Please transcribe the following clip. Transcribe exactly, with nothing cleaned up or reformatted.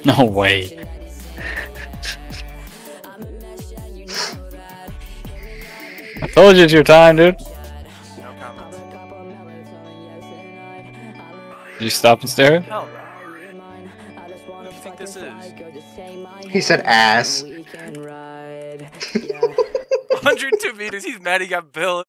No way. I told you it's your time, dude. No comments. Did you stop and stare? Hell no. Who do you think this is? He said ass. one hundred two meters. He's mad he got Bill.